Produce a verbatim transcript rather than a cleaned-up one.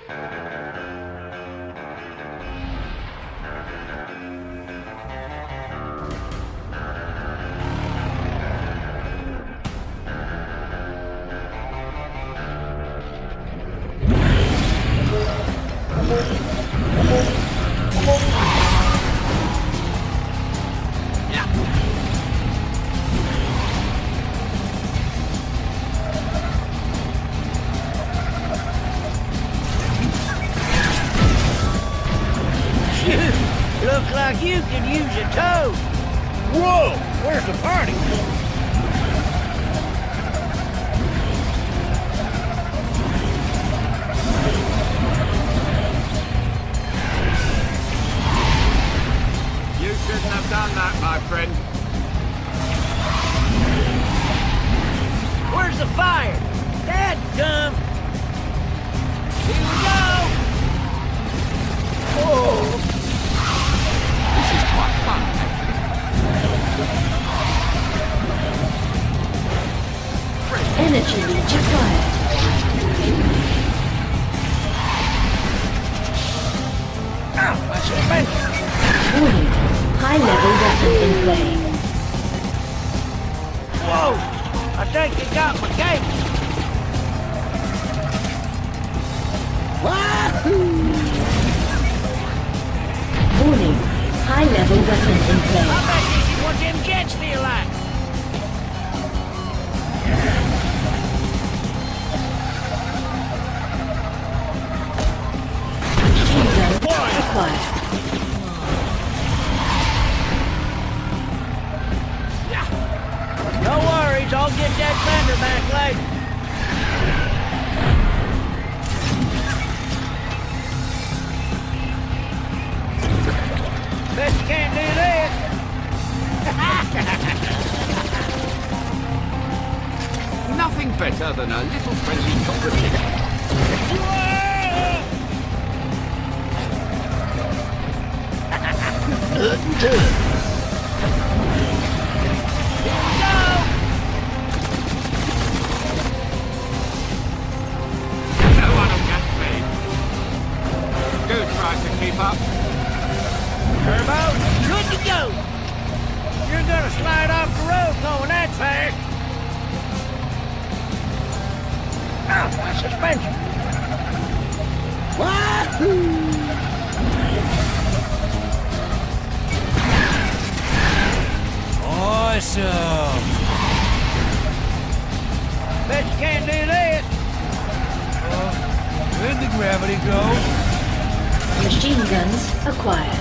Looks like you could use a tow. Whoa! Where's the party? You shouldn't have done that, my friend. Where's the fire? Dadgum! Here we go! Whoa! This is quite fun, actually. Energy reach acquired. Ow! I suspended! Warning. High-level weapon in play. Whoa! I think they got my gate! Wahoo! Warning. High-level weapon in play. I bet this is what them jets feel like! Machine gun acquired. No worries, I'll get that fender back later. Bet you can't do this. Nothing better than a little friendly competition. No one will catch me. Do try to keep up. Turbo, good to go. You're gonna slide off the road going that fast. Ow, my suspension. Wahoo! Awesome! Bet you can't do this! Uh, where'd the gravity go? Machine guns acquired.